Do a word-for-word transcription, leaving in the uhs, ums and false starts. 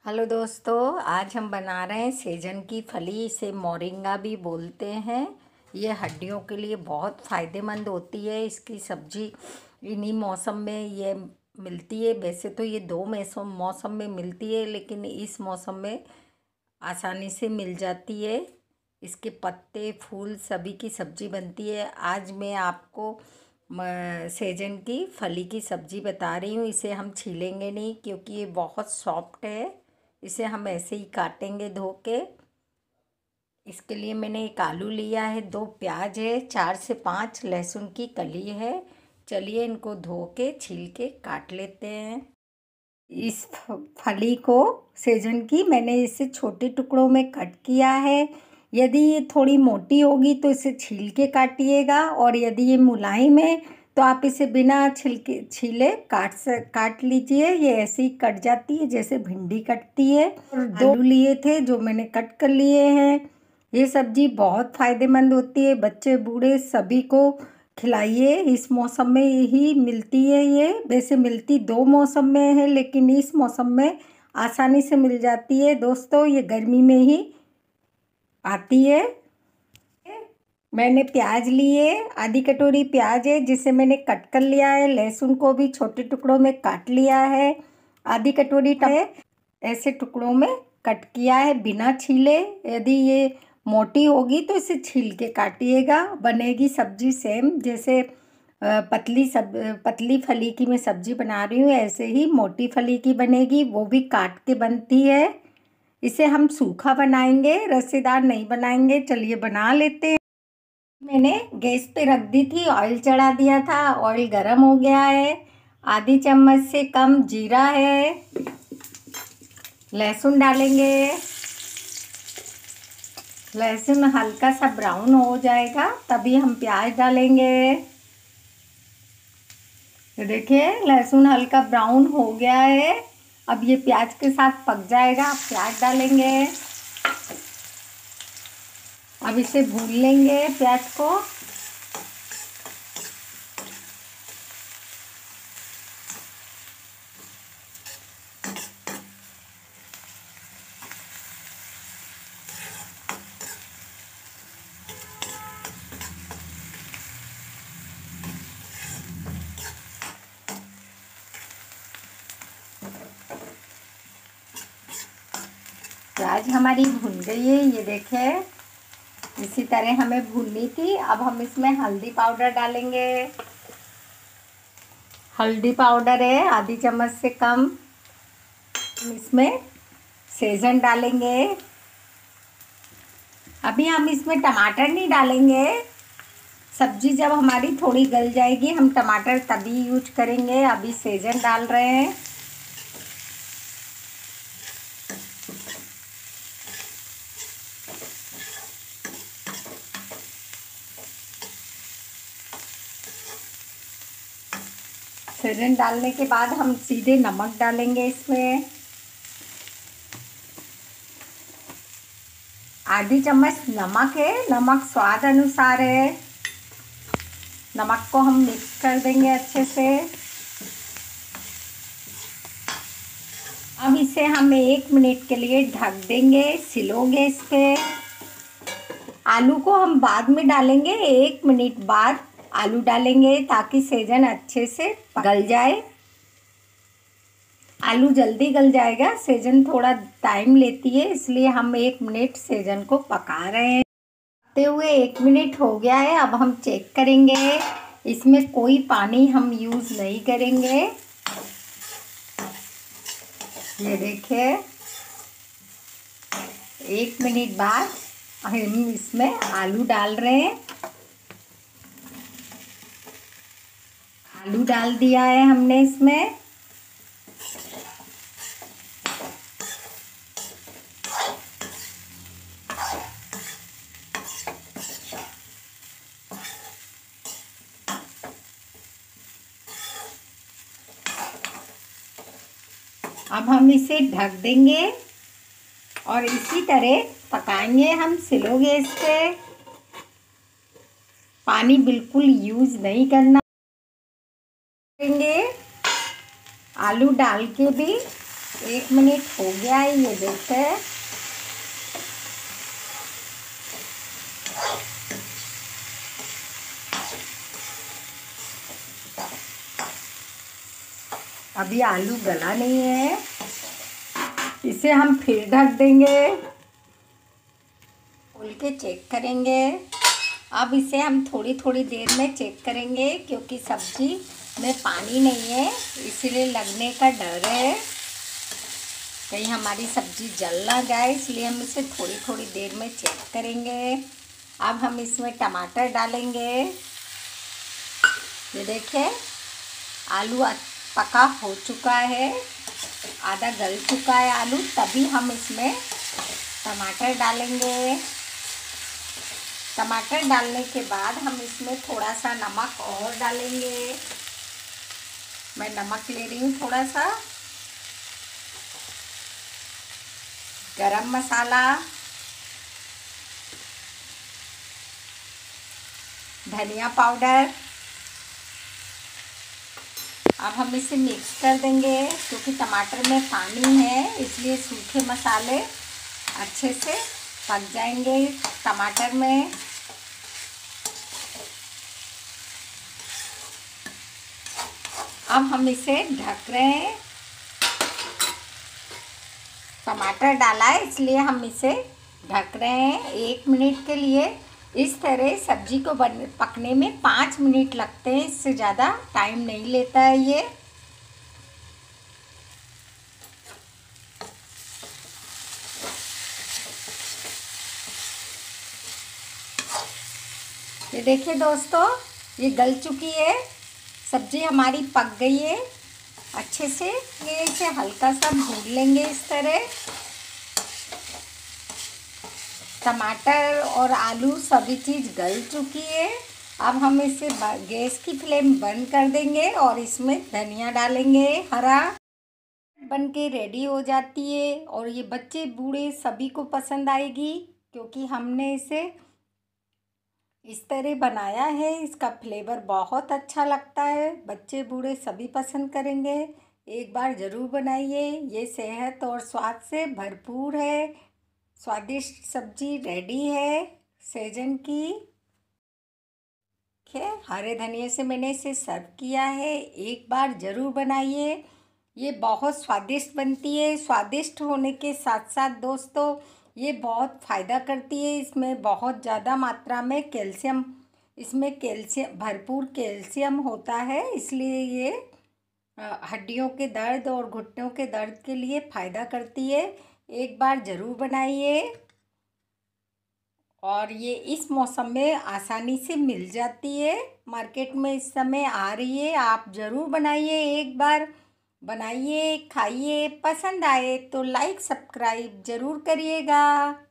Hello दोस्तों, आज हम बना रहे हैं सेजन की फली। इसे मोरिंगा भी बोलते हैं। ये हड्डियों के लिए बहुत फ़ायदेमंद होती है। इसकी सब्जी इन्हीं मौसम में ये मिलती है। वैसे तो ये दो मौसम मौसम में मिलती है, लेकिन इस मौसम में आसानी से मिल जाती है। इसके पत्ते फूल सभी की सब्जी बनती है। आज मैं आपको सेजन की फली की सब्जी बता रही हूँ। इसे हम छीलेंगे नहीं क्योंकि ये बहुत सॉफ्ट है। इसे हम ऐसे ही काटेंगे धो के। इसके लिए मैंने एक आलू लिया है, दो प्याज है, चार से पाँच लहसुन की कली है। चलिए इनको धो के छील के काट लेते हैं। इस फली को सेजन की मैंने इसे छोटे टुकड़ों में कट किया है। यदि ये थोड़ी मोटी होगी तो इसे छील के काटिएगा, और यदि ये मुलायम है तो आप इसे बिना छिलके छीले काट से काट लीजिए। ये ऐसे ही कट जाती है जैसे भिंडी कटती है। और दो आलू लिए थे जो मैंने कट कर लिए हैं। ये सब्जी बहुत फ़ायदेमंद होती है, बच्चे बूढ़े सभी को खिलाइए। इस मौसम में ही मिलती है ये। वैसे मिलती दो मौसम में है, लेकिन इस मौसम में आसानी से मिल जाती है। दोस्तों, ये गर्मी में ही आती है। मैंने प्याज लिए, आधी कटोरी प्याज है जिसे मैंने कट कर लिया है। लहसुन को भी छोटे टुकड़ों में काट लिया है। आधी कटोरी टमाटर ऐसे टुकड़ों में कट किया है बिना छीले। यदि ये मोटी होगी तो इसे छील के काटिएगा। बनेगी सब्जी सेम जैसे पतली सब पतली फली की मैं सब्जी बना रही हूँ, ऐसे ही मोटी फली की बनेगी, वो भी काट के बनती है। इसे हम सूखा बनाएंगे, रसेदार नहीं बनाएंगे। चलिए बना लेते हैं। मैंने गैस पे रख दी थी, ऑयल चढ़ा दिया था। ऑयल गरम हो गया है। आधी चम्मच से कम जीरा है। लहसुन डालेंगे। लहसुन हल्का सा ब्राउन हो जाएगा तभी हम प्याज डालेंगे। तो देखिए लहसुन हल्का ब्राउन हो गया है। अब ये प्याज के साथ पक जाएगा। प्याज डालेंगे। अब इसे भून लेंगे प्याज को। प्याज हमारी भुन गई है, ये देखें। इसी तरह हमें भूननी थी। अब हम इसमें हल्दी पाउडर डालेंगे। हल्दी पाउडर है आधी चम्मच से कम। इसमें सेजन डालेंगे। अभी हम इसमें टमाटर नहीं डालेंगे। सब्जी जब हमारी थोड़ी गल जाएगी हम टमाटर तभी यूज करेंगे। अभी सेजन डाल रहे हैं। सेजन डालने के बाद हम सीधे नमक डालेंगे इसमें। आधी चम्मच नमक है, नमक स्वाद अनुसार है। नमक को हम मिक्स कर देंगे अच्छे से। अब इसे हम एक मिनट के लिए ढक देंगे स्लो गैस पे। आलू को हम बाद में डालेंगे, एक मिनट बाद आलू डालेंगे ताकि सेजन अच्छे से गल जाए। आलू जल्दी गल जाएगा, सेजन थोड़ा टाइम लेती है, इसलिए हम एक मिनट सेजन को पका रहे हैं। पकते हुए एक मिनट हो गया है। अब हम चेक करेंगे। इसमें कोई पानी हम यूज़ नहीं करेंगे। ये देखिए एक मिनट बाद हम इसमें आलू डाल रहे हैं। आलू डाल दिया है हमने इसमें। अब हम इसे ढक देंगे और इसी तरह पकाएंगे हम स्लो गैस पे। पानी बिल्कुल यूज़ नहीं करना करेंगे। आलू डाल के भी एक मिनट हो गया है, ये देखते हैं। अभी आलू गला नहीं है, इसे हम फिर ढक देंगे, खोल के चेक करेंगे। अब इसे हम थोड़ी थोड़ी देर में चेक करेंगे, क्योंकि सब्जी में पानी नहीं है, इसीलिए लगने का डर है कहीं हमारी सब्जी जल ना जाए, इसलिए हम इसे थोड़ी थोड़ी देर में चेक करेंगे। अब हम इसमें टमाटर डालेंगे। ये देखिए आलू पका हो चुका है, आधा गल चुका है आलू, तभी हम इसमें टमाटर डालेंगे। टमाटर डालने के बाद हम इसमें थोड़ा सा नमक और डालेंगे। मैं नमक ले रही हूँ थोड़ा सा, गरम मसाला, धनिया पाउडर। अब हम इसे मिक्स कर देंगे, क्योंकि टमाटर में पानी है, इसलिए सूखे मसाले अच्छे से पक जाएंगे टमाटर में। अब हम इसे ढक रहे हैं, टमाटर डाला है इसलिए हम इसे ढक रहे हैं एक मिनट के लिए। इस तरह सब्जी को बन पकने में पाँच मिनट लगते हैं, इससे ज़्यादा टाइम नहीं लेता है ये। ये देखिए दोस्तों, ये गल चुकी है, सब्जी हमारी पक गई है अच्छे से। ये इसे हल्का सा भून लेंगे इस तरह। टमाटर और आलू सभी चीज़ गल चुकी है। अब हम इसे गैस की फ्लेम बंद कर देंगे और इसमें धनिया डालेंगे हरा। बन के रेडी हो जाती है और ये बच्चे बूढ़े सभी को पसंद आएगी, क्योंकि हमने इसे इस तरह बनाया है। इसका फ्लेवर बहुत अच्छा लगता है, बच्चे बूढ़े सभी पसंद करेंगे। एक बार ज़रूर बनाइए, ये सेहत और स्वाद से भरपूर है। स्वादिष्ट सब्जी रेडी है सहजन की। है हरे धनिए से मैंने इसे सर्व किया है, एक बार ज़रूर बनाइए, ये बहुत स्वादिष्ट बनती है। स्वादिष्ट होने के साथ साथ दोस्तों ये बहुत फ़ायदा करती है। इसमें बहुत ज़्यादा मात्रा में कैल्शियम, इसमें कैल्शियम भरपूर कैल्शियम होता है, इसलिए ये हड्डियों के दर्द और घुटनों के दर्द के लिए फ़ायदा करती है। एक बार ज़रूर बनाइए, और ये इस मौसम में आसानी से मिल जाती है, मार्केट में इस समय आ रही है। आप ज़रूर बनाइए, एक बार बनाइए, खाइए, पसंद आए तो लाइक सब्सक्राइब ज़रूर करिएगा।